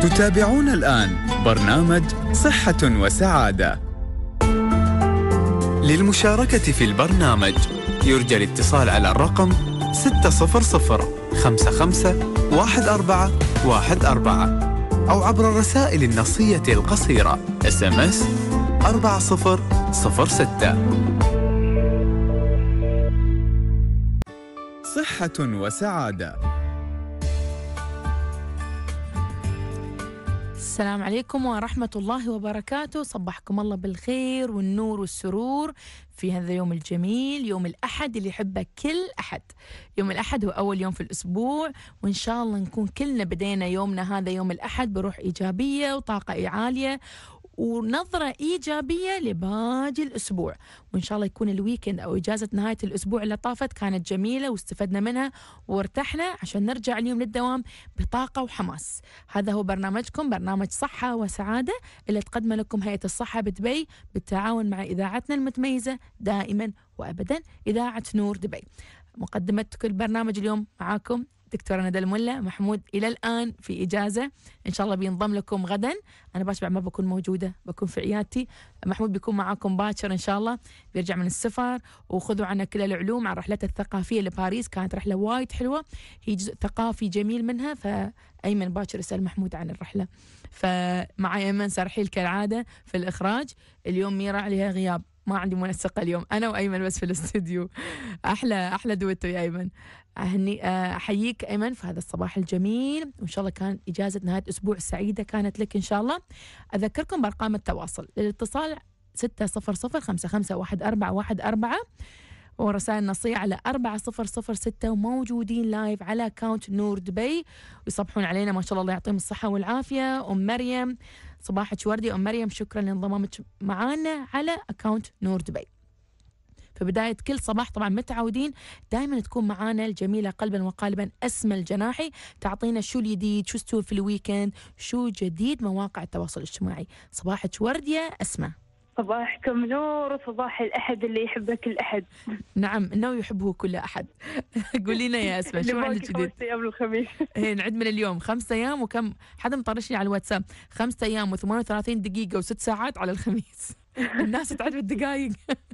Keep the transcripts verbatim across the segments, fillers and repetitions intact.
تتابعون الآن برنامج صحة وسعادة. للمشاركة في البرنامج يرجى الاتصال على الرقم ستة صفر صفر خمسة خمسة واحد أربعة واحد أربعة أو عبر الرسائل النصية القصيرة إس إم إس أربعة صفر صفر ستة. صحة وسعادة. السلام عليكم ورحمة الله وبركاته. صبحكم الله بالخير والنور والسرور في هذا اليوم الجميل، يوم الأحد اللي يحبه كل أحد. يوم الأحد هو أول يوم في الأسبوع، وإن شاء الله نكون كلنا بدينا يومنا هذا يوم الأحد بروح إيجابية وطاقة عالية ونظرة إيجابية لباقي الأسبوع، وإن شاء الله يكون الويكند أو إجازة نهاية الأسبوع اللي طافت كانت جميلة واستفدنا منها وارتحنا عشان نرجع اليوم للدوام بطاقة وحماس. هذا هو برنامجكم، برنامج صحة وسعادة اللي تقدمه لكم هيئة الصحة بدبي بالتعاون مع إذاعتنا المتميزة دائما وأبدا إذاعة نور دبي. مقدمة كل برنامج اليوم معاكم دكتورة ندى الملا. محمود إلى الآن في إجازة، إن شاء الله بينضم لكم غدا. أنا باشبع ما بكون موجودة، بكون في عيادتي. محمود بيكون معاكم باكر إن شاء الله، بيرجع من السفر. وخذوا عنا كل العلوم عن رحلته الثقافية لباريس، كانت رحلة وايد حلوة، هي جزء ثقافي جميل منها. فأيمن باكر يسأل محمود عن الرحلة. فمعي أيمن سرحيل كالعادة في الإخراج. اليوم ميرا عليها غياب، ما عندي منسقة اليوم، أنا وأيمن بس في الاستوديو. أحلى أحلى دويتو يا أيمن. أهني أحييك أيمن في هذا الصباح الجميل، وإن شاء الله كان إجازة نهاية أسبوع سعيدة كانت لك إن شاء الله. أذكركم بأرقام التواصل للاتصال ستة صفر صفر خمسة خمسة واحد أربعة واحد أربعة ورسائل نصية على أربعة صفر صفر ستة، وموجودين لايف على أكاونت نور دبي ويصبحون علينا ما شاء الله، الله يعطيهم الصحة والعافية. أم مريم صباحك وردي. أم مريم شكرا لانضمامك معانا على أكاونت نور دبي. في بداية كل صباح طبعا متعودين دائما تكون معانا الجميلة قلبا وقالبا أسمى الجناحي، تعطينا شو الجديد، شو استوى في الويكند، شو جديد مواقع التواصل الاجتماعي. صباحك ورد يا أسمى. صباحكم نور وصباح الأحد اللي يحبه كل أحد. نعم، إنه يحبه كل أحد. قولي لنا يا أسمى شو عندك جديد؟ خمسة أيام الخميس. إيه نعد من اليوم خمسة أيام وكم، حدا مطرشني على الواتساب خمسة أيام وثمانية وثلاثين دقيقة وست ساعات على الخميس. الناس تعد بالدقائق.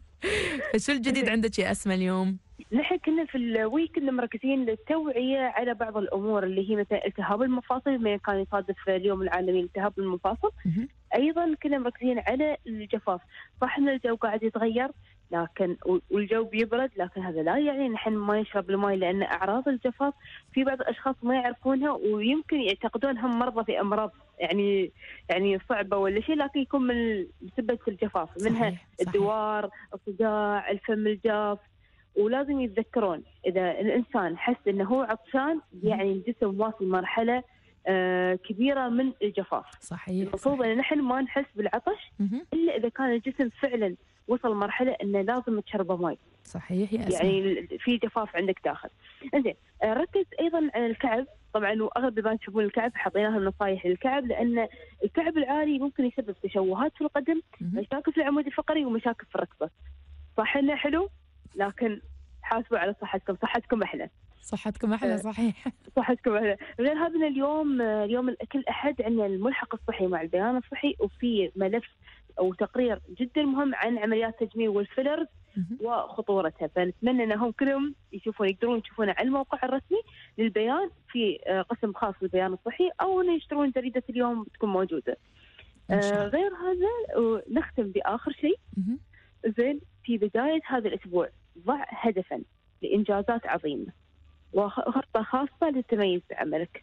شو الجديد عندك يا أسمى اليوم؟ نحن كنا في الويكند مركزين للتوعية على بعض الأمور اللي هي مثل التهاب المفاصل، بما كان يصادف اليوم العالمي لالتهاب المفاصل. أيضا كنا مركزين على الجفاف. صح إن الجو قاعد يتغير لكن والجو بيبرد، لكن هذا لا يعني نحن ما نشرب الماء، لأن أعراض الجفاف في بعض الأشخاص ما يعرفونها ويمكن يعتقدونهم مرضى في أمراض يعني يعني صعبة ولا شيء، لكن يكون من بسبب الجفاف. منها صحيح. الدوار، الصداع، الفم الجاف. ولازم يتذكرون إذا الإنسان حس إنه هو عطشان يعني الجسم واصل مرحلة آه كبيرة من الجفاف. صحيح. المفروض إن نحن ما نحس بالعطش إلا إذا كان الجسم فعلا وصل مرحلة إنه لازم تشربه ماء. صحيح يا أسماء. يعني في جفاف عندك داخل. إنزين آه ركز أيضا على الكعب. طبعا واغلب البنات يشوفون الكعب، حطيناها النصائح للكعب، لان الكعب العالي ممكن يسبب تشوهات في القدم، مشاكل في العمود الفقري ومشاكل في الركبه. صح انه حلو، لكن حاسبوا على صحتكم، صحتكم احلى. صحتكم احلى صحيح. صحتكم احلى. غير هذا اليوم اليوم كل احد عندنا الملحق الصحي مع البيان الصحي، وفي ملف او تقرير جدا مهم عن عمليات التجميل والفيلرز وخطورتها. فنتمنى انهم كلهم يشوفون، يقدرون يشوفونه على الموقع الرسمي للبيان في قسم خاص بالبيان الصحي، او انه يشترون جريده اليوم تكون موجوده. آه غير هذا نختم باخر شيء. زين، في بدايه هذا الاسبوع ضع هدفا لانجازات عظيمه وخطه خاصه للتميز بعملك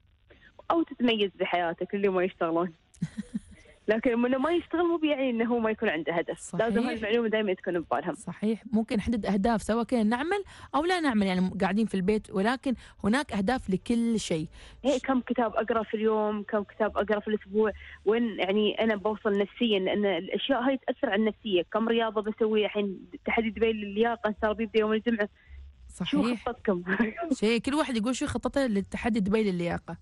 او تتميز بحياتك اللي ما يشتغلون. لكن من ما يشتغل مو بيعني انه هو ما يكون عنده هدف. صحيح. لازم هالمعلومه دائما تكون ببالهم. صحيح. ممكن نحدد اهداف سواء كنا نعمل او لا نعمل، يعني قاعدين في البيت، ولكن هناك اهداف لكل شيء. هي كم كتاب اقرا في اليوم، كم كتاب اقرا في الاسبوع، وين يعني انا بوصل نفسيا، لان الاشياء هاي تاثر على النفسيه. كم رياضه بسوي الحين، تحدي دبي للياقه صار بيبدا يوم الجمعه. صحيح. شو خطتكم؟ شيء كل واحد يقول شو خطته للتحدي دبي للياقه.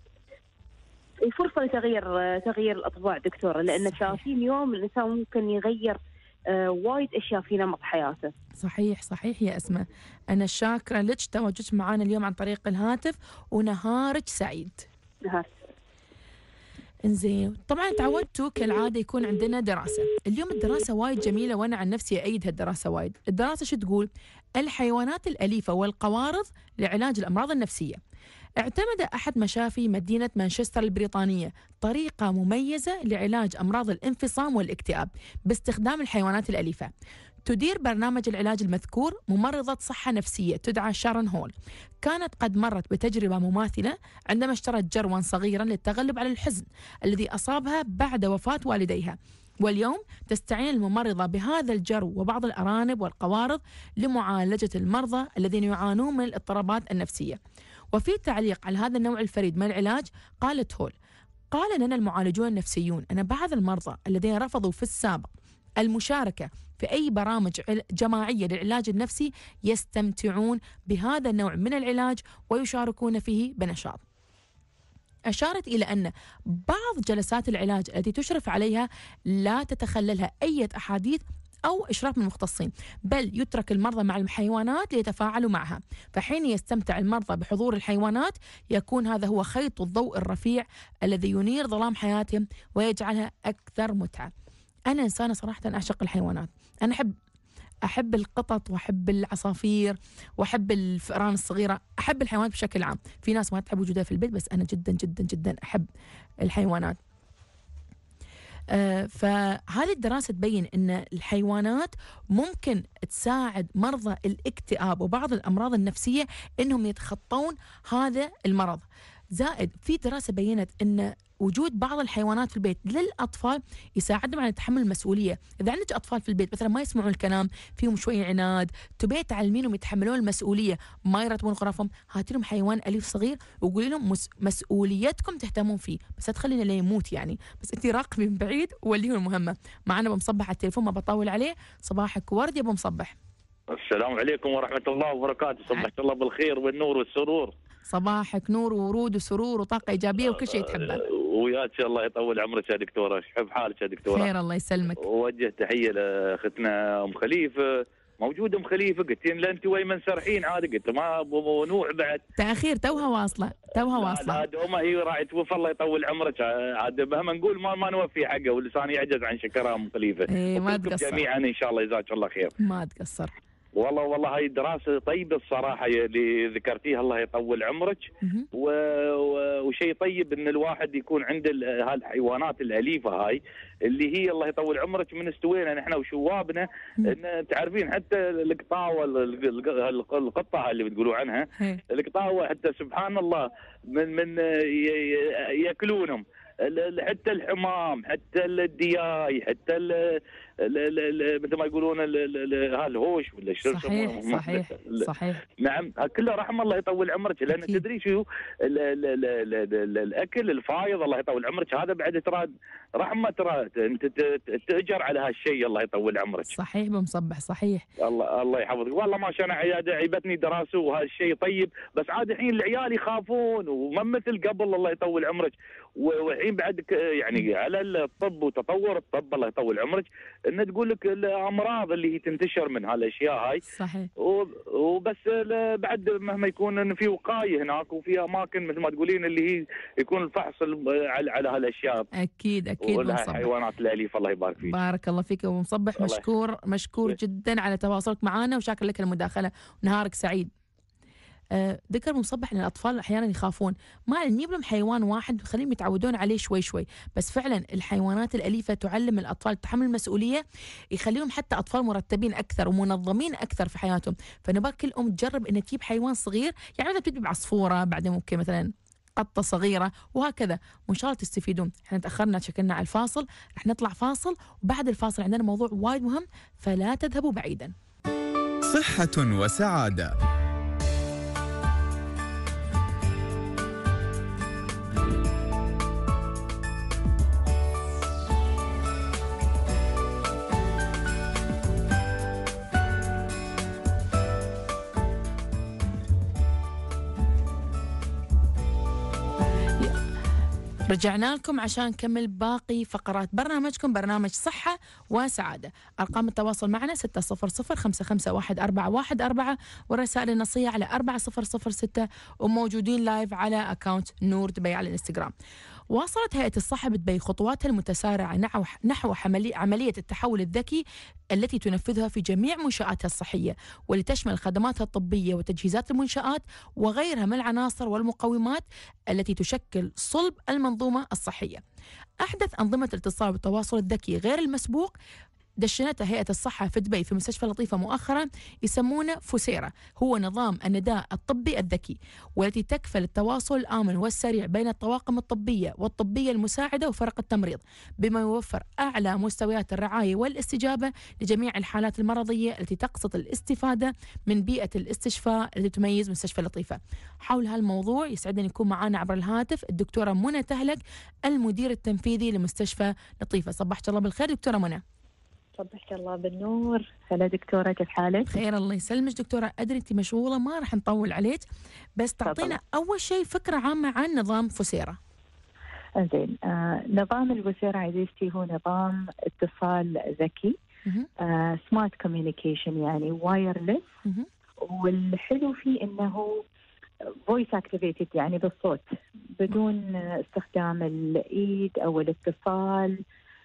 وفرصة لتغيير تغيير الأطباع دكتورة، لأن ثلاثين يوم الإنسان ممكن يغير آه وايد أشياء في نمط حياته. صحيح صحيح يا أسماء. أنا شاكرة لك تواجدك معنا اليوم عن طريق الهاتف، ونهارك سعيد. نهار. انزين، طبعا تعودتوا كالعاده يكون عندنا دراسه، اليوم الدراسه وايد جميله وانا عن نفسي ايد هالدراسه وايد. الدراسه شو تقول؟ الحيوانات الاليفه والقوارض لعلاج الامراض النفسيه. اعتمد احد مشافي مدينه مانشستر البريطانيه طريقه مميزه لعلاج امراض الانفصام والاكتئاب باستخدام الحيوانات الاليفه. تدير برنامج العلاج المذكور ممرضة صحة نفسية تدعى شارون هول، كانت قد مرت بتجربة مماثلة عندما اشترت جروا صغيرا للتغلب على الحزن الذي أصابها بعد وفاة والديها، واليوم تستعين الممرضة بهذا الجرو وبعض الأرانب والقوارض لمعالجة المرضى الذين يعانون من الاضطرابات النفسية. وفي تعليق على هذا النوع الفريد من العلاج قالت هول: قال لنا المعالجون النفسيون أن بعض المرضى الذين رفضوا في السابق المشاركة في أي برامج جماعية للعلاج النفسي يستمتعون بهذا النوع من العلاج ويشاركون فيه بنشاط. أشارت إلى أن بعض جلسات العلاج التي تشرف عليها لا تتخللها أي أحاديث أو إشراف من المختصين، بل يترك المرضى مع الحيوانات ليتفاعلوا معها، فحين يستمتع المرضى بحضور الحيوانات يكون هذا هو خيط الضوء الرفيع الذي ينير ظلام حياتهم ويجعلها أكثر متعة. أنا إنسانة صراحة أعشق الحيوانات، أنا أحب أحب القطط وأحب العصافير وأحب الفئران الصغيرة، أحب الحيوانات بشكل عام. في ناس ما تحب وجودها في البيت، بس أنا جدا جدا جدا أحب الحيوانات. آه فهذه الدراسة تبين أن الحيوانات ممكن تساعد مرضى الاكتئاب وبعض الأمراض النفسية أنهم يتخطون هذا المرض. زائد في دراسة بينت أن وجود بعض الحيوانات في البيت للأطفال يساعدهم على تحمل المسؤولية. إذا عندك أطفال في البيت مثلا ما يسمعون الكلام، فيهم شوية عناد، تبي تعلمينهم يتحملون المسؤولية، ما يرتبون غرفهم، هاتي لهم حيوان أليف صغير وقولي لهم مس- مسؤوليتكم تهتمون فيه، بس لا تخلينا لين يموت يعني، بس أنت راقبي من بعيد ووليه المهمة. معنا أبو مصبح على التليفون، ما بطول عليه. صباحك ورد يا أبو مصبح. السلام عليكم ورحمة الله وبركاته، صبحك الله بالخير والنور والسرور. صباحك نور وورود وسرور وطاقة إيجابية وكل شيء تحبه. وياك الله يطول عمرك يا دكتورة، كيف حالك يا دكتورة؟ خير الله يسلمك. ووجه تحية لأختنا أم خليفة، موجودة أم خليفة، قلت لها أنت وين منسرحين عاد؟ قلت ما أبو نوع بعد تأخير، توها واصلة توها واصلة. لا دوما هي راعي توفى الله يطول عمرك، عاد مهما نقول ما ما نوفي حقه واللسان يعجز عن شكرها أم خليفة. إيه ما تقصر جميعا إن شاء الله جزاك الله خير. ما تقصر. والله والله هاي دراسة طيبة الصراحة اللي ذكرتيها، الله يطول عمرك. و... و... وشيء طيب ان الواحد يكون عنده هالحيوانات الأليفة هاي اللي هي الله يطول عمرك من استوينا نحن وشوابنا، ان تعرفين حتى القطاوة القطة اللي بتقولوا عنها القطاوة حتى سبحان الله من من ياكلونهم، حتى الحمام حتى الدياي حتى ال مثل ما يقولون الهوش ولا شو صحيح صحيح صحيح. نعم كله رحم الله يطول عمرك، لان تدري شو ال ال ال ال ال الاكل الفايض الله يطول عمرك هذا بعد ترى رحمه، ترى انت تاجر على هالشيء الله يطول عمرك. صحيح بمصبح صحيح. الله الله يحفظك. والله ما شاء الله عياده عيبتني دراسه وهالشيء طيب، بس عاد الحين العيال يخافون وما مثل قبل الله يطول عمرك، والحين بعد يعني على الطب وتطور الطب الله يطول عمرك ان تقول لك الامراض اللي هي تنتشر من هالاشياء هاي. صحيح. وبس بعد مهما يكون ان في وقايه هناك وفي اماكن مثل ما تقولين اللي هي يكون الفحص على على هالاشياء. اكيد اكيد الحيوانات الاليفه الله يبارك فيك. بارك الله فيك ابو مصبح، مشكور مشكور جدا على تواصلك معنا وشاكر لك المداخله ونهارك سعيد. آه ذكر مصبح ان الاطفال احيانا يخافون، ما نجيب لهم حيوان واحد وخليهم يتعودون عليه شوي شوي، بس فعلا الحيوانات الاليفه تعلم الاطفال تحمل المسؤوليه، يخليهم حتى اطفال مرتبين اكثر ومنظمين اكثر في حياتهم. فنبغى كل ام تجرب ان تجيب حيوان صغير، يعني مثلا تجيب عصفوره، بعدين ممكن مثلا قطه صغيره وهكذا، وان شاء الله تستفيدون. احنا تاخرنا شكلنا على الفاصل، رح نطلع فاصل وبعد الفاصل عندنا موضوع وايد مهم، فلا تذهبوا بعيدا. صحه وسعاده. رجعنا لكم عشان نكمل باقي فقرات برنامجكم، برنامج صحة وسعادة. أرقام التواصل معنا ستة صفر صفر خمسة خمسة واحد أربعة واحد أربعة، والرسائل النصية على أربعة صفر صفر ستة، وموجودين لايف على أكاونت نور دبي على الانستغرام. واصلت هيئة الصحة بدبي خطواتها المتسارعة نحو نحو عملية التحول الذكي التي تنفذها في جميع منشآتها الصحية، واللي تشمل خدماتها الطبية وتجهيزات المنشآت وغيرها من العناصر والمقومات التي تشكل صلب المنظومة الصحية. أحدث أنظمة الاتصال والتواصل الذكي غير المسبوق دشنتها هيئة الصحة في دبي في مستشفى لطيفة مؤخرا يسمونه فوسيرا، هو نظام النداء الطبي الذكي، والتي تكفل التواصل الآمن والسريع بين الطواقم الطبية والطبية المساعدة وفرق التمريض، بما يوفر أعلى مستويات الرعاية والاستجابة لجميع الحالات المرضية التي تقصد الاستفادة من بيئة الاستشفاء التي تميز مستشفى لطيفة. حول هالموضوع يسعدني يكون معنا عبر الهاتف الدكتورة منى تهلك، المدير التنفيذي لمستشفى لطيفة. صبحت الله بالخير دكتورة منى. صبحك الله بالنور. هلا دكتورة، كيف حالك؟ خير الله يسلمك دكتورة. أدري أنت مشغولة ما راح نطول عليك، بس تعطينا أول شيء فكرة عامة عن نظام فوسيرا. زين. آه، نظام الفوسيرا عزيزتي هو نظام اتصال ذكي، آه، سمارت كوميونيكيشن، يعني وايرلس. والحلو فيه انه فويس اكتيفيتد، يعني بالصوت بدون استخدام الايد او الاتصال.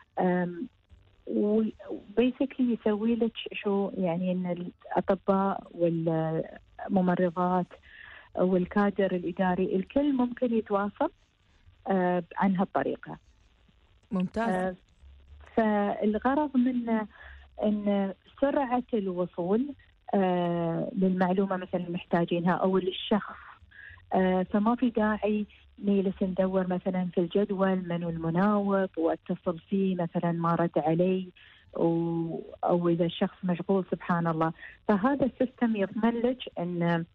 وبيسكلي يسوي لك شو، يعني ان الاطباء والممرضات والكادر الاداري الكل ممكن يتواصل آه عن هالطريقه. ممتاز. آه فالغرض منه ان سرعه الوصول آه للمعلومه مثلا محتاجينها او للشخص، آه فما في داعي نجلس ندور مثلا في الجدول من المناوب واتصل فيه مثلا ما رد علي، او اذا الشخص مشغول سبحان الله. فهذا السيستم يضمن لك ان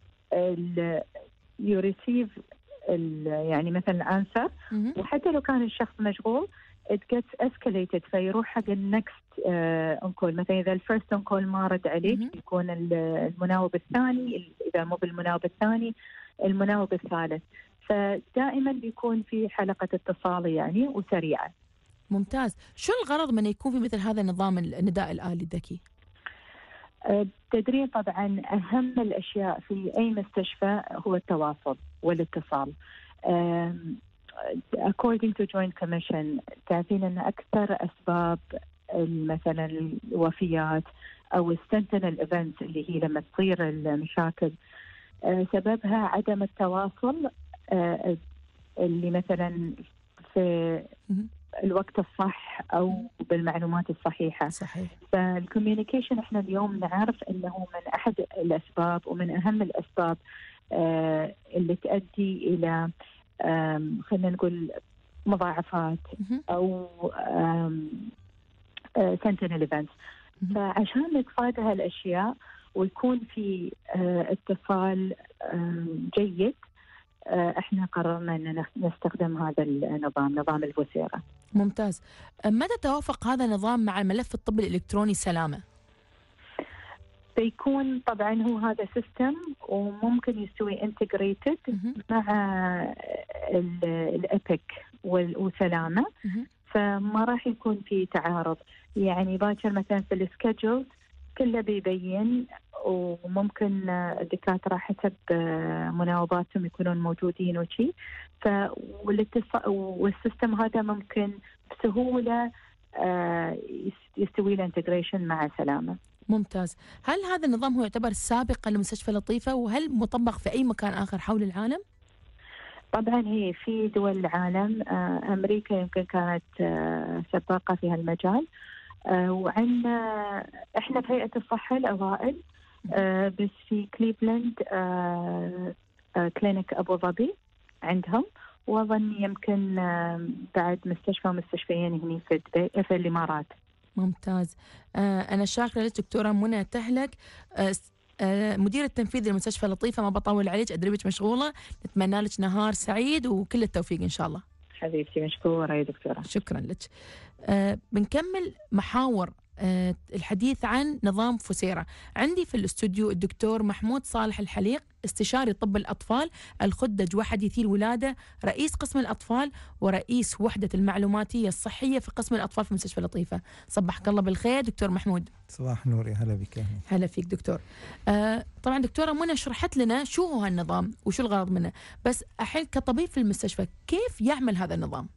يو ريسيف يعني مثلا انسر، وحتى لو كان الشخص مشغول it gets escalated فيروح حق النكست اون كول. مثلا اذا الفيرست اون كول ما رد عليك يكون المناوب الثاني، اذا مو بالمناوب الثاني المناوب الثالث، فدائما بيكون في حلقة اتصال يعني وسريعة. ممتاز. شو الغرض من يكون في مثل هذا النظام النداء الآلي الذكي؟ تدرين طبعا أهم الأشياء في أي مستشفى هو التواصل والاتصال. according to Joint Commission تعرفين أن أكثر أسباب مثلا الوفيات أو السنتينل ايفنتس اللي هي لما تصير المشاكل سببها عدم التواصل اللي مثلا في الوقت الصح أو بالمعلومات الصحيحة. صحيح. فالكوميونيكيشن احنا اليوم نعرف أنه من أحد الأسباب ومن أهم الأسباب اللي تؤدي إلى خلينا نقول مضاعفات أو sentinel events. فعشان نتفادى هالأشياء ويكون في اتصال جيد احنا قررنا ان نستخدم هذا النظام، نظام الفوسيرا. ممتاز. متى توافق هذا النظام مع الملف الطبي الالكتروني سلامه؟ بيكون طبعا هو هذا سيستم وممكن يستوي انتجريتد مع الابيك وسلامه، فما راح يكون في تعارض. يعني باكر مثلا في السكجول كله بيبين، وممكن الدكاترة حسب مناوباتهم يكونون موجودين وشي، والسيستم هذا ممكن بسهولة يستوي له انتجريشن مع سلامة. ممتاز. هل هذا النظام هو يعتبر سابقا لمستشفى لطيفة، وهل مطبق في أي مكان آخر حول العالم؟ طبعا هي في دول العالم، أمريكا يمكن كانت سباقة في هالمجال، وعندنا احنا في هيئة الصحة الأوائل، آه بس في كليفلاند آه آه كلينيك أبو ظبي عندهم، وأظن يمكن آه بعد مستشفى ومستشفيين هنا في دبي في الإمارات. ممتاز. آه أنا شاكرة لك دكتورة منى تهلك، آه آه مدير التنفيذي لمستشفى لطيفة. ما بطول عليك، أدريبك مشغولة. نتمنى لك نهار سعيد وكل التوفيق إن شاء الله. حبيبتي مشكورة يا دكتورة. شكرا لك. آه بنكمل محاور الحديث عن نظام فسيرة. عندي في الاستوديو الدكتور محمود صالح الحليق، استشاري طب الأطفال الخدج وحديثي الولادة، رئيس قسم الأطفال ورئيس وحدة المعلوماتية الصحية في قسم الأطفال في مستشفى لطيفة. صبحك الله بالخير دكتور محمود. صباح نوري، هلا بك. هلا فيك دكتور. آه طبعا دكتورة منى شرحت لنا شو هو هالنظام وشو الغرض منه، بس الحين كطبيب في المستشفى كيف يعمل هذا النظام؟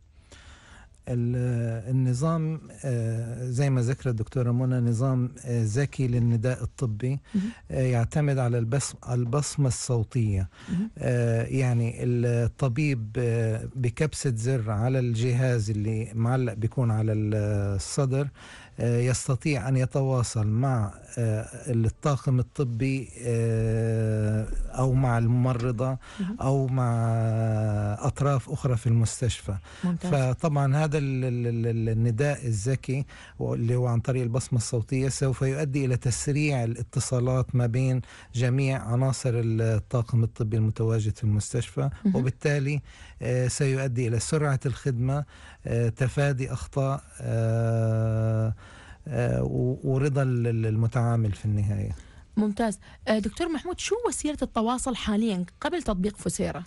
النظام زي ما ذكرت الدكتورة منى نظام ذكي للنداء الطبي، يعتمد على البصمة الصوتية. يعني الطبيب بكبسة زر على الجهاز اللي معلق بيكون على الصدر يستطيع أن يتواصل مع الطاقم الطبي أو مع الممرضة أو مع أطراف أخرى في المستشفى. ممتاز. فطبعا هذا النداء الذكي اللي هو عن طريق البصمة الصوتية سوف يؤدي إلى تسريع الاتصالات ما بين جميع عناصر الطاقم الطبي المتواجد في المستشفى، وبالتالي سيؤدي إلى سرعة الخدمة، تفادي أخطاء، ورضا المتعامل في النهاية. ممتاز. دكتور محمود، شو وسيلة التواصل حاليا قبل تطبيق فسيرة؟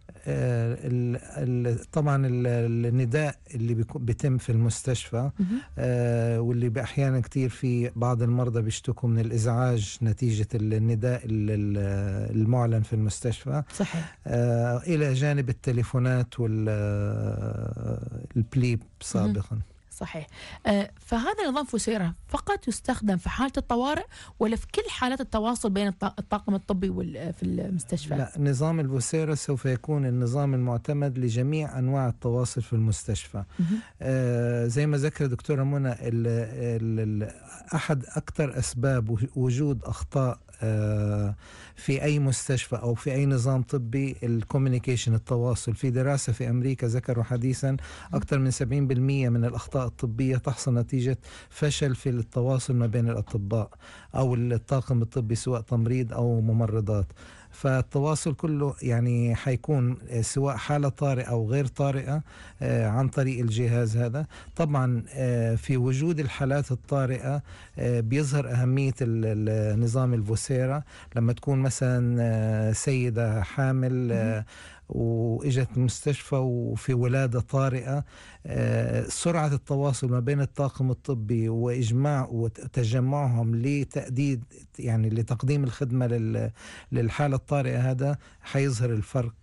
طبعا النداء اللي بيتم في المستشفى واللي بأحيانا كتير في بعض المرضى بيشتكوا من الإزعاج نتيجة النداء المعلن في المستشفى. صحيح. إلى جانب التليفونات والبليب سابقا. صحيح. آه فهذا نظام فسيرة فقط يستخدم في حالة الطوارئ ولا في كل حالات التواصل بين الطاقم الطبي في المستشفى؟ لا، نظام الفسيرة سوف يكون النظام المعتمد لجميع أنواع التواصل في المستشفى. آه زي ما ذكر دكتورة منى، ال ال أحد أكثر أسباب وجود أخطاء في أي مستشفى أو في أي نظام طبي الكوميونيكيشن، التواصل. في دراسة في أمريكا ذكروا حديثا أكثر من سبعين بالمئة من الأخطاء الطبية تحصل نتيجة فشل في التواصل ما بين الأطباء أو الطاقم الطبي سواء تمريض أو ممرضات. فالتواصل كله يعني حيكون سواء حالة طارئة أو غير طارئة عن طريق الجهاز هذا. طبعا في وجود الحالات الطارئة بيظهر أهمية النظام الفسيرة لما تكون مثلا سيدة حامل وإجت المستشفى وفي ولادة طارئة، سرعة التواصل ما بين الطاقم الطبي وإجماع وتجمعهم لتأديد يعني لتقديم الخدمة للحالة الطارئة، هذا حيظهر الفرق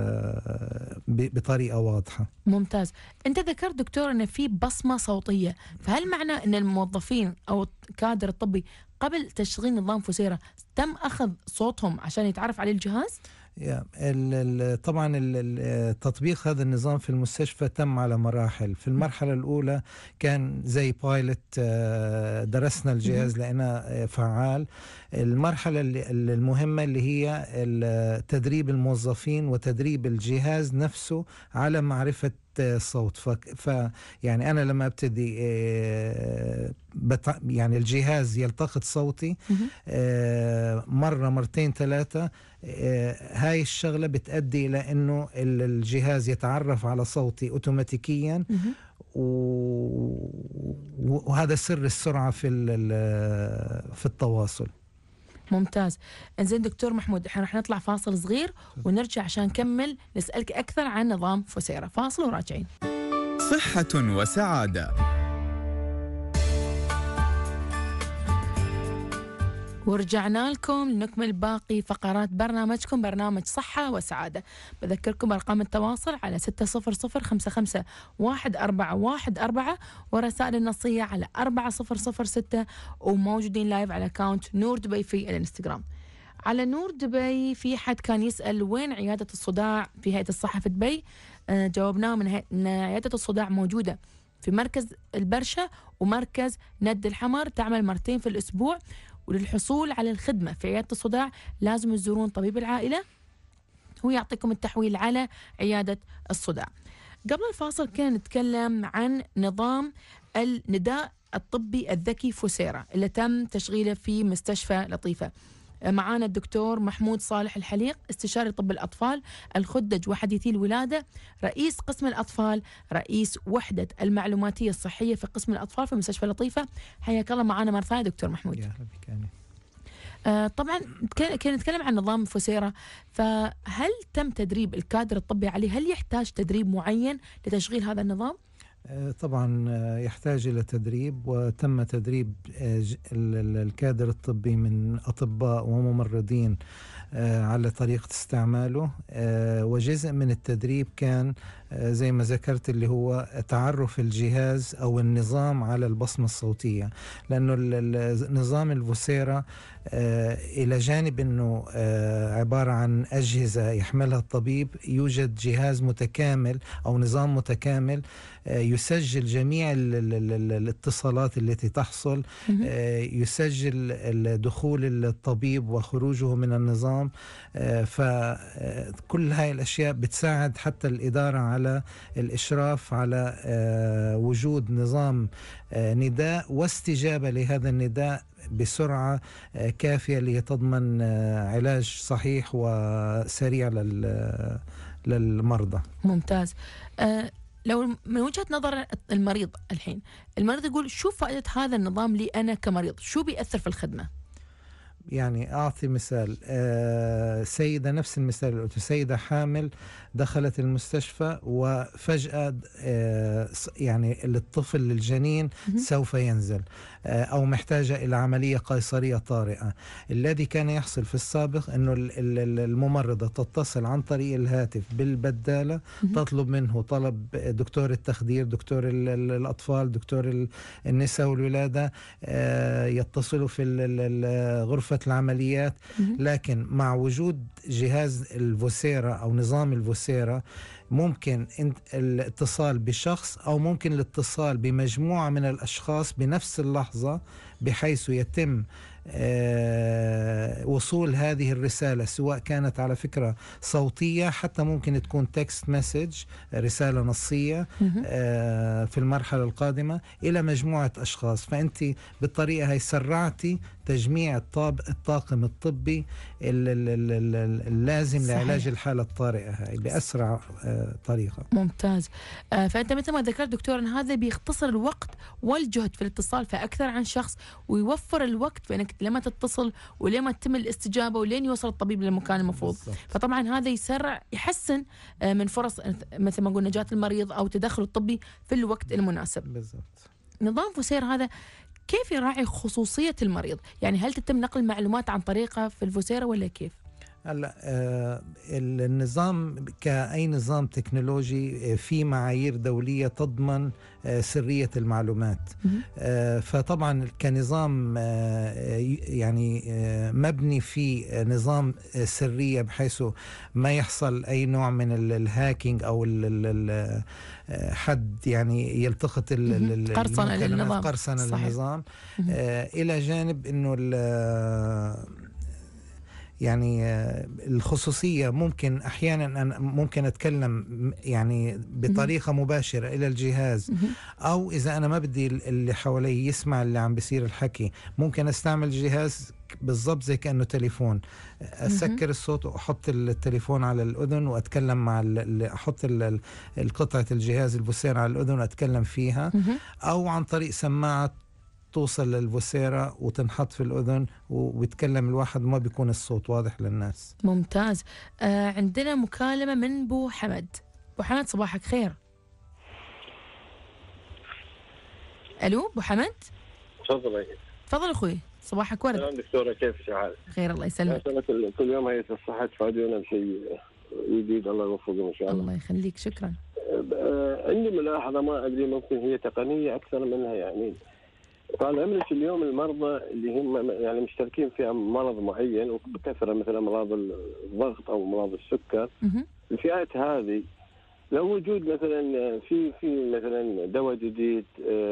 بطريقة واضحة. ممتاز. أنت ذكرت دكتور أن في بصمة صوتية، فهل معنى أن الموظفين أو الكادر الطبي قبل تشغيل نظام فسيرة تم أخذ صوتهم عشان يتعرف عليه الجهاز؟ yeah. طبعا التطبيق هذا النظام في المستشفى تم على مراحل. في المرحلة الأولى كان زي بايلوت، درسنا الجهاز لقينا فعال. المرحلة المهمة اللي هي تدريب الموظفين وتدريب الجهاز نفسه على معرفة الصوت. ف يعني أنا لما أبتدي بت... يعني الجهاز يلتقط صوتي مرة مرتين ثلاثة، هاي الشغلة بتأدي إلى أنه الجهاز يتعرف على صوتي أوتوماتيكيا، وهذا سر السرعة في في التواصل. ممتاز. انزين دكتور محمود، احنا رح نطلع فاصل صغير ونرجع عشان نكمل نسألك أكثر عن نظام فسيرة. فاصل وراجعين. صحة وسعادة. ورجعنا لكم لنكمل باقي فقرات برنامجكم، برنامج صحة وسعادة. بذكركم أرقام التواصل على ستة صفر صفر خمسة خمسة واحد أربعة واحد أربعة، ورسائل النصية على أربعة صفر صفر ستة، وموجودين لايف على أكاونت نور دبي في الانستغرام. على نور دبي في حد كان يسأل وين عيادة الصداع في هيئة الصحة في دبي. آه جاوبناه من أن عيادة الصداع موجودة في مركز البرشة ومركز ند الحمر، تعمل مرتين في الأسبوع. وللحصول على الخدمة في عيادة الصداع لازم تزورون طبيب العائلة، هو يعطيكم التحويل على عيادة الصداع. قبل الفاصل كنا نتكلم عن نظام النداء الطبي الذكي فسيرة اللي تم تشغيله في مستشفى لطيفة. معانا الدكتور محمود صالح الحليق، استشاري طب الأطفال الخدج وحديثي الولادة، رئيس قسم الأطفال، رئيس وحدة المعلوماتية الصحية في قسم الأطفال في مستشفى لطيفة. حياك الله معانا مرة ثانية دكتور محمود. يا أهلا بك. يعني. آه طبعا كنا نتكلم عن نظام فوسيرا، فهل تم تدريب الكادر الطبي عليه؟ هل يحتاج تدريب معين لتشغيل هذا النظام؟ طبعا يحتاج إلى تدريب، وتم تدريب الكادر الطبي من أطباء وممرضين على طريقة استعماله، وجزء من التدريب كان زي ما ذكرت اللي هو تعرف الجهاز أو النظام على البصمة الصوتية، لأنه نظام الفوسيرا إلى جانب أنه عبارة عن أجهزة يحملها الطبيب، يوجد جهاز متكامل أو نظام متكامل يسجل جميع الاتصالات التي تحصل، يسجل دخول الطبيب وخروجه من النظام. فكل هاي الأشياء بتساعد حتى الإدارة على الإشراف على وجود نظام نداء واستجابة لهذا النداء بسرعة كافية لتضمن علاج صحيح وسريع للمرضى. ممتاز. أه لو من وجهة نظر المريض الحين، المريض يقول شو فائدة هذا النظام لي أنا كمريض؟ شو بيأثر في الخدمة؟ يعني أعطي مثال. آه سيدة، نفس المثال اللي قلته، سيدة حامل دخلت المستشفى وفجأة آه يعني الطفل الجنين سوف ينزل آه أو محتاجة إلى عملية قيصرية طارئة. الذي كان يحصل في السابق أنه الممرضة تتصل عن طريق الهاتف بالبدالة، تطلب منه طلب دكتور التخدير، دكتور الأطفال، دكتور النساء والولادة، آه يتصلوا في غرفة العمليات. لكن مع وجود جهاز الفوسيرا أو نظام الفوسيرا ممكن الاتصال بشخص أو ممكن الاتصال بمجموعة من الأشخاص بنفس اللحظة، بحيث يتم وصول هذه الرسالة، سواء كانت على فكرة صوتية، حتى ممكن تكون تكست مسج، رسالة نصية في المرحلة القادمة إلى مجموعة أشخاص. فأنت بالطريقة هاي سرعتي تجميع الطاقم الطبي اللازم صحيح. لعلاج الحالة الطارئة هاي بأسرع طريقة. ممتاز. فأنت مثل ما ذكرت دكتور أن هذا بيختصر الوقت والجهد في الاتصال في أكثر عن شخص، ويوفر الوقت في أنك لما تتصل ولما تتم الاستجابة ولين يوصل الطبيب للمكان المفروض. بالزبط. فطبعا هذا يسرع، يحسن من فرص مثل ما قلنا نجاة المريض أو تدخل الطبي في الوقت المناسب. بالضبط. نظام فوسيرا هذا كيف يراعي خصوصية المريض؟ يعني هل تتم نقل معلومات عن طريقة في الفوسيرا ولا كيف؟ هلا آه النظام كأي نظام تكنولوجي في معايير دولية تضمن آه سرية المعلومات. آه فطبعا كنظام آه يعني آه مبني في نظام آه سرية، بحيث ما يحصل أي نوع من الهاكينج أو ال ال حد يعني يلتقط قرصنة للنظام، قرصنة للنظام. آه إلى جانب إنه يعني الخصوصية ممكن أحيانا أنا ممكن أتكلم يعني بطريقة مباشرة إلى الجهاز، أو إذا أنا ما بدي اللي حوالي يسمع اللي عم بيصير الحكي، ممكن أستعمل الجهاز بالضبط زي كأنه تليفون، أسكر الصوت وأحط التليفون على الأذن وأتكلم مع أحط القطعة الجهاز الفوسيرا على الأذن وأتكلم فيها، أو عن طريق سماعة توصل للفوسيرا وتنحط في الأذن ويتكلم الواحد وما بيكون الصوت واضح للناس. ممتاز. آه عندنا مكالمة من بو حمد. بو حمد صباحك خير. ألو بو حمد. تفضل. تفضل أخوي، صباحك ورد. سلام دكتورة، كيف حالك؟ خير الله يسلمك. كل يوم هي الصحة تفادينا بشيء جديد، الله يوفقهم إن شاء الله. الله يخليك، شكرا. عندي ملاحظة ما أدري، ممكن هي تقنية أكثر منها. يعني طال عمرك اليوم المرضى اللي هم يعني مشتركين في مرض معين وبكثرة، مثل أمراض الضغط أو أمراض السكر، الفئات هذه لو وجود مثلا في في مثلا دواء جديد،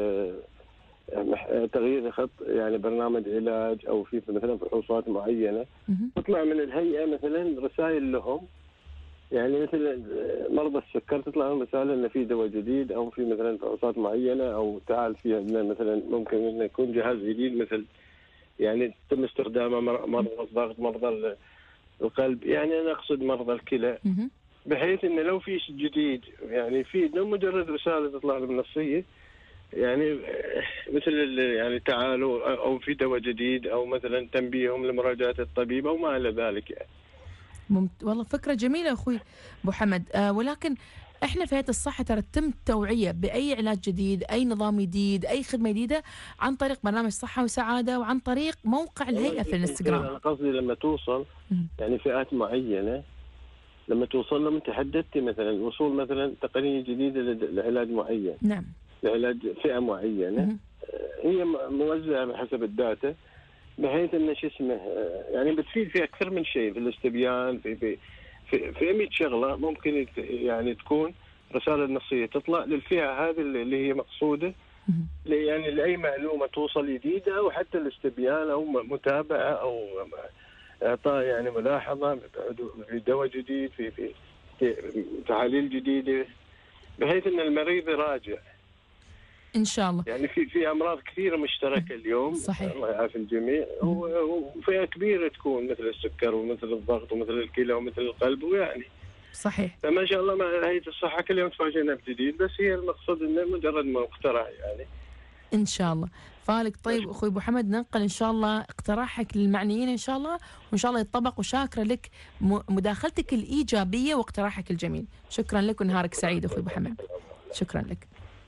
تغيير خط يعني برنامج علاج، أو في مثلا فحوصات معينة تطلع من الهيئة مثلا رسائل لهم، يعني مثل مرضى السكر تطلع لهم رسالة إن في دواء جديد أو في مثلا فحوصات معينة، أو تعال فيها مثلا ممكن إنه يكون جهاز جديد مثل يعني تم استخدامه مرضى الضغط، مرضى القلب، يعني أنا أقصد مرضى الكلى، بحيث إنه لو في شيء جديد يعني في لو مجرد رسالة تطلع بالنصية يعني مثل يعني تعالوا أو في دواء جديد أو مثلا تنبيههم لمراجعة الطبيب أو ما إلى ذلك يعني. ممت... والله فكرة جميلة أخوي أبو حمد. آه ولكن احنا في هيئة الصحة ترى تم التوعية بأي علاج جديد، أي نظام جديد، أي خدمة جديدة عن طريق برنامج صحة وسعادة وعن طريق موقع الهيئة في الانستغرام. أنا قصدي لما توصل يعني فئات معينة، لما توصل لهم، أنت حددتي مثلا وصول مثلا تقنية جديدة لعلاج معين، نعم، لعلاج فئة معينة، هي موزعة بحسب الداتا، بحيث ان شو اسمه يعني بتفيد في اكثر من شيء، في الاستبيان، في في في, في مية شغله ممكن يعني تكون رساله نصيه تطلع للفئه هذه اللي هي مقصوده، يعني لاي معلومه توصل جديده او حتى الاستبيان او متابعه او اعطاء يعني ملاحظه في دواء جديد، في في, في تحاليل جديده، بحيث ان المريض يراجع. إن شاء الله. يعني في في أمراض كثيرة مشتركة اليوم، صحيح، الله يعافي الجميع، وفئة كبيرة تكون مثل السكر ومثل الضغط ومثل الكلى ومثل القلب، ويعني صحيح. فما شاء الله مع هيئة الصحة كل يوم تفاجئنا بجديد، بس هي المقصود إنه مجرد مقترح يعني. إن شاء الله. فالك طيب أخوي أبو حمد، ننقل إن شاء الله اقتراحك للمعنيين إن شاء الله، وإن شاء الله يتطبق، وشاكرة لك مداخلتك الإيجابية واقتراحك الجميل. شكرا لك ونهارك سعيد أخوي أبو حمد. شكرا لك.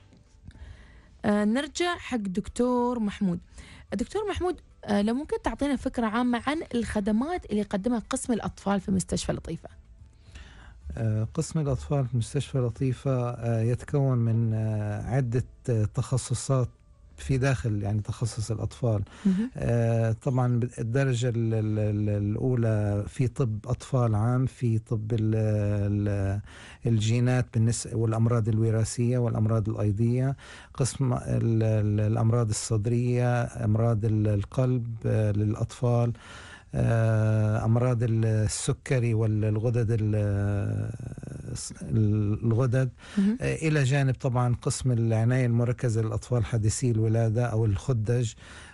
آه نرجع حق دكتور محمود. دكتور محمود، آه لو ممكن تعطينا فكرة عامة عن الخدمات اللي يقدمها قسم الأطفال في مستشفى لطيفة. آه قسم الأطفال في مستشفى لطيفة آه يتكون من آه عدة آه تخصصات في داخل يعني تخصص الأطفال. آه طبعا الدرجة الأولى في طب أطفال عام، في طب ال ال الجينات بالنسبة والأمراض الوراثية والأمراض الأيضية، قسم ال ال الأمراض الصدرية، أمراض القلب آه للأطفال، أمراض السكري والغدد الغدد إلى جانب طبعا قسم العناية المركزة للأطفال حديثي الولادة أو الخدج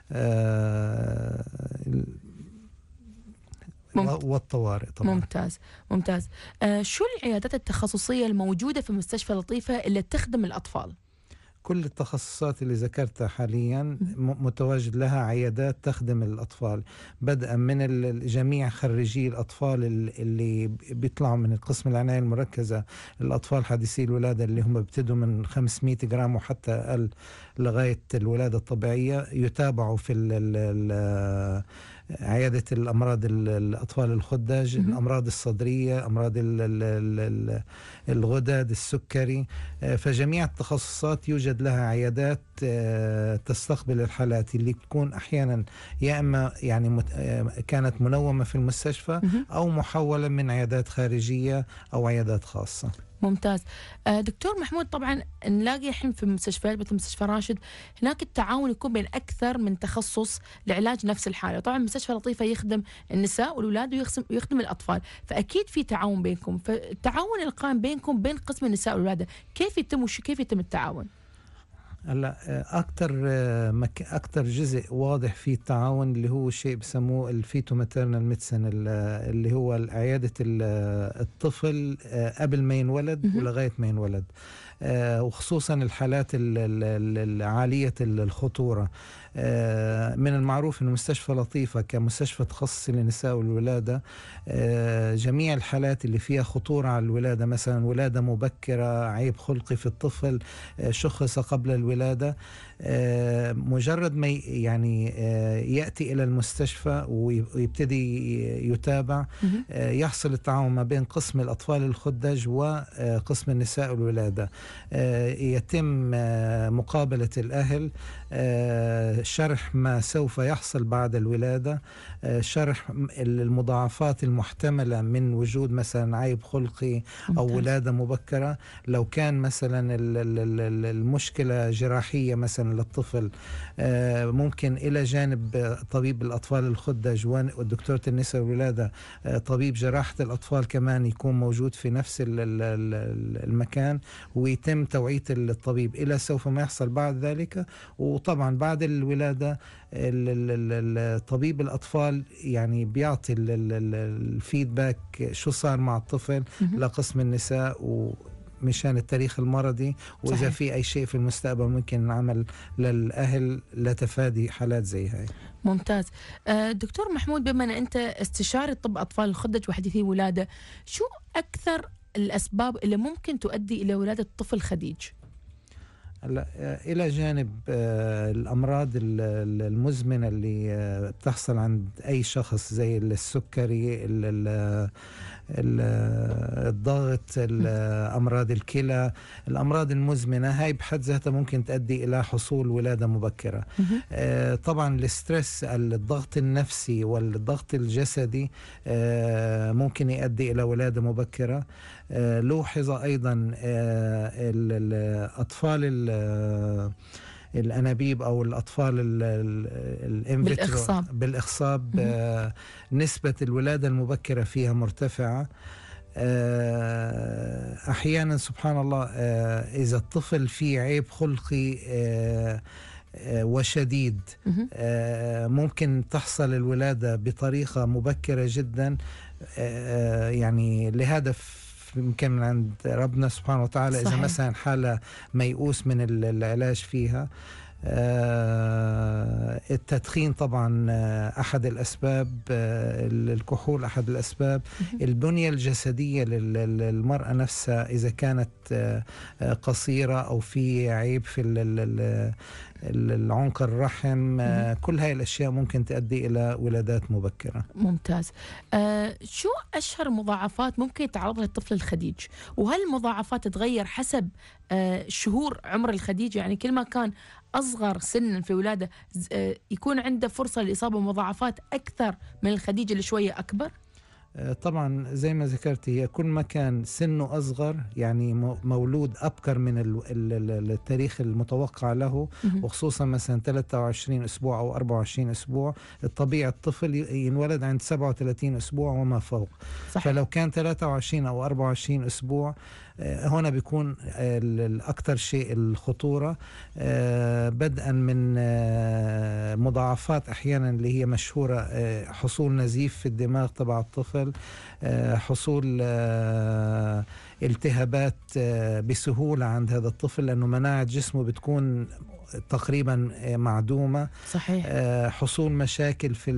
والطوارئ طبعا. ممتاز ممتاز. آه شو العيادات التخصصية الموجودة في مستشفى لطيفة اللي تخدم الأطفال؟ كل التخصصات اللي ذكرتها حاليا متواجد لها عيادات تخدم الأطفال، بدءا من جميع خريجي الأطفال اللي بيطلعوا من القسم العناية المركزة للأطفال حديثي الولادة، اللي هم بيبتدوا من خمسمائة جرام وحتى أقل لغاية الولادة الطبيعية، يتابعوا في ال ال عيادة الأمراض الأطفال الخدج، الأمراض الصدرية، أمراض الغدد، السكري. فجميع التخصصات يوجد لها عيادات تستقبل الحالات اللي تكون أحيانا يا إما يعني كانت منومة في المستشفى أو محولة من عيادات خارجية أو عيادات خاصة. ممتاز. دكتور محمود، طبعا نلاقي الحين في مستشفيات مثل مستشفى راشد هناك التعاون يكون بين أكثر من تخصص لعلاج نفس الحالة. طبعا مستشفى لطيفة يخدم النساء والأولاد ويخدم الأطفال، فأكيد في تعاون بينكم. فالتعاون القائم بينكم بين قسم النساء والولادة كيف يتم وش كيف يتم التعاون؟ هلا اكثر مك... اكثر جزء واضح في التعاون اللي هو شيء بسموه الفيتو ماتيرنال ميدسن، اللي هو عياده الطفل قبل ما ينولد ولغايه ما ينولد، وخصوصا الحالات العاليه الخطوره. من المعروف أن مستشفى لطيفة كمستشفى تخصصي للنساء والولادة جميع الحالات اللي فيها خطورة على الولادة، مثلا ولادة مبكرة، عيب خلقي في الطفل شخص قبل الولادة، مجرد ما يعني يأتي إلى المستشفى ويبتدي يتابع، يحصل التعاون ما بين قسم الأطفال الخدج وقسم النساء والولادة، يتم مقابلة الأهل، شرح ما سوف يحصل بعد الولادة، شرح المضاعفات المحتملة من وجود مثلا عيب خلقي أو ولادة مبكرة. لو كان مثلا المشكلة جراحية مثلا للطفل، ممكن إلى جانب طبيب الأطفال الخدج والدكتورة النساء والولادة طبيب جراحة الأطفال كمان يكون موجود في نفس المكان، ويتم توعية الطبيب إلى سوف ما يحصل بعد ذلك. وطبعا بعد الولادة الولادة طبيب الأطفال يعني بيعطي الفيدباك شو صار مع الطفل لقسم النساء ومشان التاريخ المرضي، وإذا صحيح. في أي شيء في المستقبل ممكن نعمل للأهل لتفادي حالات زي هاي. ممتاز. دكتور محمود، بما أن أنت استشاري طب أطفال الخدج وحديثي الولادة، شو أكثر الأسباب اللي ممكن تؤدي إلى ولادة طفل خديج؟ هلا إلى جانب الأمراض المزمنة اللي بتحصل عند أي شخص زي السكري، الضغط، أمراض الكلى، الأمراض المزمنة هاي بحد ذاتها ممكن تؤدي إلى حصول ولادة مبكرة. طبعا الستريس، الضغط النفسي والضغط الجسدي ممكن يؤدي إلى ولادة مبكرة. لوحظ أيضا الأطفال الأنابيب أو الأطفال بالإخصاب, بالإخصاب نسبة الولادة المبكرة فيها مرتفعة. أحيانا سبحان الله إذا الطفل فيه عيب خلقي وشديد ممكن تحصل الولادة بطريقة مبكرة جدا، يعني لهذا يمكن من عند ربنا سبحانه وتعالى. صحيح. إذا مثلا حالة ميؤوس من العلاج فيها. التدخين طبعا أحد الأسباب، الكحول أحد الأسباب، البنية الجسدية للمرأة نفسها إذا كانت قصيرة أو في عيب في العنق الرحم، كل هاي الأشياء ممكن تؤدي إلى ولادات مبكرة. ممتاز. آه شو أشهر مضاعفات ممكن يتعرض لها الطفل الخديج؟ وهل المضاعفات تتغير حسب آه شهور عمر الخديج؟ يعني كل ما كان أصغر سنا في ولادة آه يكون عنده فرصة للإصابة بمضاعفات أكثر من الخديج اللي شوية أكبر؟ طبعا زي ما ذكرت، هي كل ما كان سنه أصغر يعني مولود أبكر من التاريخ المتوقع له، وخصوصا مثلا ثلاثة وعشرين أسبوع أو أربعة وعشرين أسبوع، الطبيعي الطفل ينولد عند سبعة وثلاثين أسبوع وما فوق. صح. فلو كان ثلاثة وعشرين أو أربعة وعشرين أسبوع هنا بيكون الأكثر شيء الخطورة، بدءا من مضاعفات أحيانا اللي هي مشهورة، حصول نزيف في الدماغ تبع الطفل، حصول التهابات بسهولة عند هذا الطفل لأنه مناعة جسمه بتكون تقريبا معدومة. صحيح. حصول مشاكل في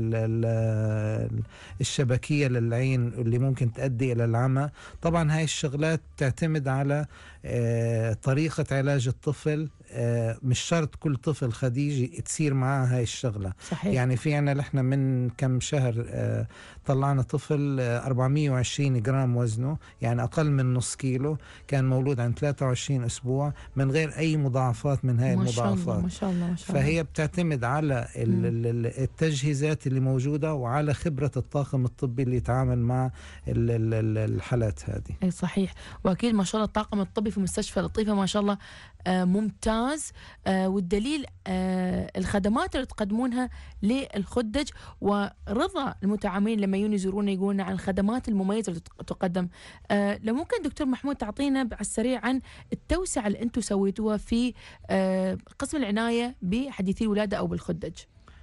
الشبكية للعين اللي ممكن تؤدي إلى العمى. طبعا هاي الشغلات تعتمد على طريقة علاج الطفل، مش شرط كل طفل خديج تصير معاه هاي الشغلة. صحيح. يعني في عنا لحنا من كم شهر طلعنا طفل أربعمية وعشرين جرام وزنه، يعني أقل من نص كيلو، كان مولود عن ثلاثة وعشرين أسبوع من غير أي مضاعفات من هاي ما المضاعفات. شاء الله ما شاء الله ما شاء الله. فهي بتعتمد على التجهيزات اللي موجودة وعلى خبرة الطاقم الطبي اللي يتعامل مع الحالات هذه. أي صحيح. وأكيد ما شاء الله الطاقم الطبي في مستشفى لطيفة ما شاء الله آه ممتاز. آه والدليل آه الخدمات اللي تقدمونها للخدج، ورضا المتعاملين لما يجون يزورونا يقولون عن الخدمات المميزة اللي تقدم. آه لو ممكن دكتور محمود تعطينا على السريع عن التوسعة اللي أنتم سويتوها في آه قسم العناية بحديثي الولادة أو بالخدج.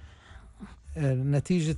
نتيجة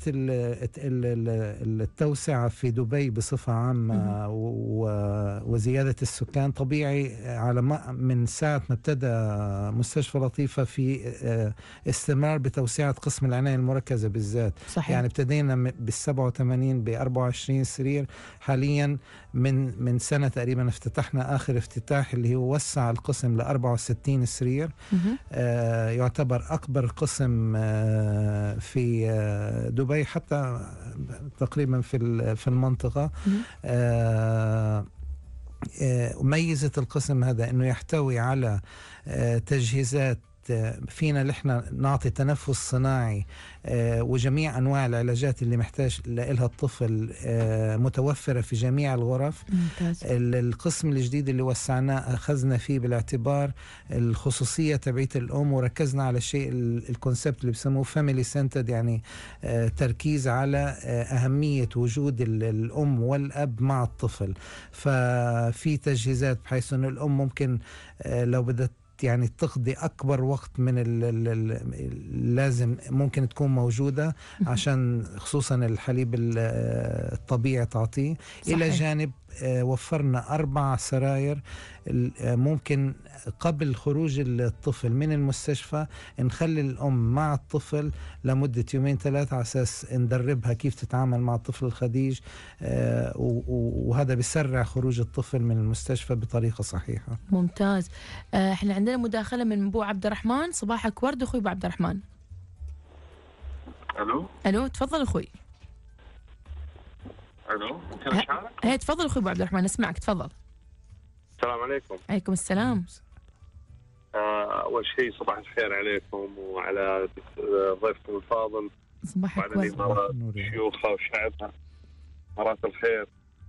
التوسعة في دبي بصفة عامة وزيادة السكان، طبيعي على من ساعة ما ابتدى مستشفى لطيفة في استمرار بتوسعة قسم العناية المركزة بالذات. صحيح. يعني ابتدينا بالسبعة وثمانين بأربعة وعشرين سرير، حاليا من من سنة تقريبا افتتحنا آخر افتتاح اللي هو وسع القسم ل أربعة وستين سرير. آه يعتبر أكبر قسم آه في دبي حتى تقريبا في في المنطقة. آه ميزة القسم هذا أنه يحتوي على آه تجهيزات فينا نحن نعطي تنفس صناعي وجميع أنواع العلاجات اللي محتاج لها الطفل متوفرة في جميع الغرف. ممتاز. القسم الجديد اللي وسعناه أخذنا فيه بالاعتبار الخصوصية تبعية الأم، وركزنا على شيء الكونسبت اللي بسموه فاميلي سنتد، يعني تركيز على أهمية وجود الأم والأب مع الطفل. ففي تجهيزات بحيث أن الأم ممكن لو بدها يعني تقضي أكبر وقت من اللازم ممكن تكون موجودة، عشان خصوصا الحليب الطبيعي تعطيه. إلى جانب وفرنا أربع سراير ممكن قبل خروج الطفل من المستشفى نخلي الأم مع الطفل لمدة يومين ثلاثة على أساس ندربها كيف تتعامل مع الطفل الخديج، وهذا بيسرع خروج الطفل من المستشفى بطريقة صحيحة. ممتاز. احنا عندنا مداخلة من أبو عبد الرحمن. صباحك ورد أخوي أبو عبد الرحمن. ألو ألو تفضل أخوي. ألو ممكن أشارك؟ هي تفضل أخوي أبو عبد الرحمن، نسمعك تفضل. السلام عليكم. عليكم السلام. آه، أول شيء صباح الخير عليكم وعلى ضيفكم الفاضل. صباحك وعلى الإمارات شيوخها وشعبها، مرات الخير.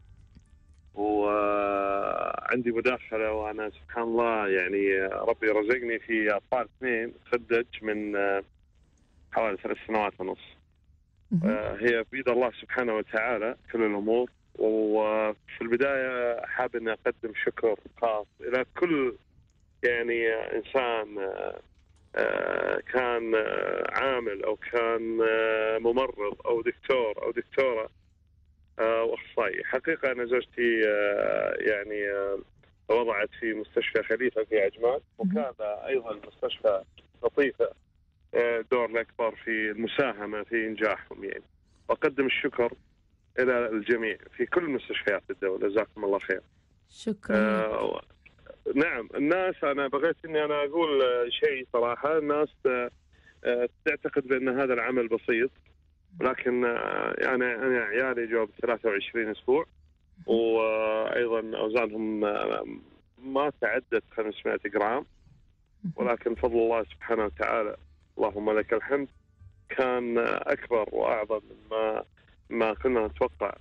وعندي مداخلة، وأنا سبحان الله يعني ربي رزقني في أطفال اثنين خدج من حوالي ثلاث سنوات ونص. هي بيد الله سبحانه وتعالى كل الأمور. وفي البداية حاب أن أقدم شكر خاص إلى كل يعني إنسان كان عامل أو كان ممرض أو دكتور أو دكتورة وأخصائي. حقيقة أنا زوجتي يعني وضعت في مستشفى خليفة في عجمان، وكان أيضا مستشفى لطيفة دور الأكبر في المساهمة في إنجاحهم يعني. وأقدم الشكر إلى الجميع في كل مستشفيات الدولة، جزاكم الله خير. شكرا. آه نعم، الناس أنا بغيت إني أنا أقول شيء صراحة. الناس آه تعتقد بأن هذا العمل بسيط، ولكن آه يعني أنا عيالي جوا ثلاثة وعشرين أسبوع، وأيضا أوزانهم ما تعدت خمسمائة جرام، ولكن فضل الله سبحانه وتعالى اللهم لك الحمد كان أكبر وأعظم مما ما كنا نتوقع.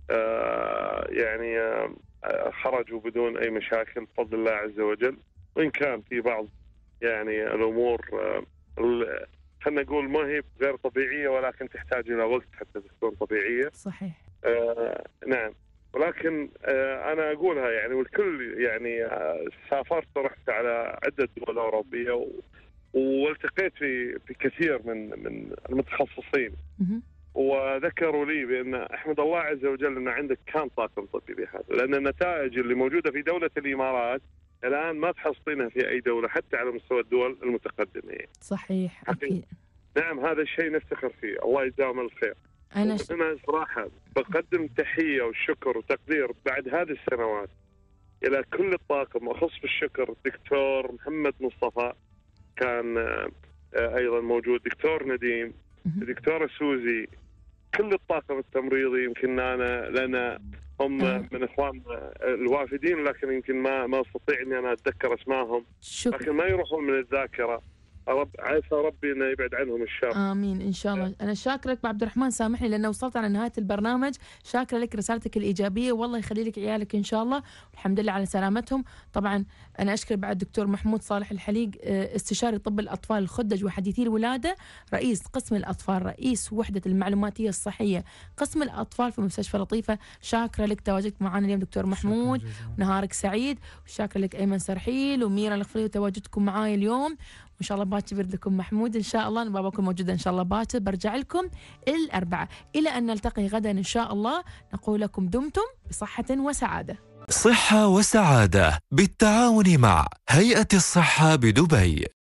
آه يعني آه خرجوا بدون أي مشاكل بفضل الله عز وجل، وإن كان في بعض يعني الأمور آه خلنا نقول ما هي غير طبيعية، ولكن تحتاج إلى وقت حتى تكون طبيعية. صحيح. آه نعم، ولكن آه أنا أقولها يعني، والكل يعني آه سافرت ورحت على عدة دول أوروبية و والتقيت في في كثير من من المتخصصين، وذكروا لي بأن أحمد الله عز وجل أن عندك كان طاقم طبي بهذا، لأن النتائج اللي موجودة في دولة الإمارات الآن ما تحصلينها في أي دولة حتى على مستوى الدول المتقدمة. صحيح أكيد. نعم، هذا الشيء نفتخر فيه، الله يجزاهم الخير. أنا, ش... أنا صراحة بقدم تحية والشكر وتقدير بعد هذه السنوات إلى كل الطاقم، وأخص بالشكر الدكتور محمد مصطفى كان أيضا موجود، دكتور نديم، دكتورة سوزي، كل الطاقم التمريضي. يمكن أنا لنا هم من إخوان الوافدين، لكن يمكن ما ما أستطيع إني أنا أتذكر أسمائهم، لكن ما يروحون من الذاكرة. رب عسى ربي انه يبعد عنهم الشر. امين ان شاء الله. انا شاكرك عبد الرحمن، سامحني لانه وصلت على نهايه البرنامج. شاكره لك رسالتك الايجابيه، والله يخلي لك عيالك ان شاء الله، والحمد لله على سلامتهم. طبعا انا اشكر بعد الدكتور محمود صالح الحليق، استشاري طب الاطفال الخدج وحديثي الولاده، رئيس قسم الاطفال، رئيس وحده المعلوماتيه الصحيه قسم الاطفال في مستشفى لطيفه. شاكره لك تواجدك معنا اليوم دكتور محمود، نهارك سعيد. وشاكره لك ايمن سرحيل وميرا الخفري وتواجدكم معاي اليوم. وإن شاء الله باكر برد لكم محمود إن شاء الله. أنا باباكم موجودة إن شاء الله باكر، برجع لكم الأربعاء. إلى أن نلتقي غدا إن شاء الله، نقول لكم دمتم بصحة وسعادة. صحة وسعادة بالتعاون مع هيئة الصحة بدبي.